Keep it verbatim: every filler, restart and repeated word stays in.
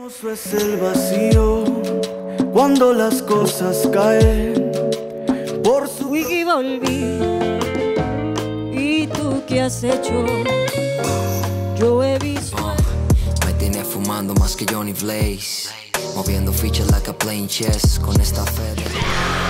Hermoso es el vacío cuando las cosas caen por su... Wiki volví. ¿Y tú qué has hecho? Yo he visto. Uh, me tiene fumando más que Johnny Blaze, moviendo fichas like a playing chess con esta fe de...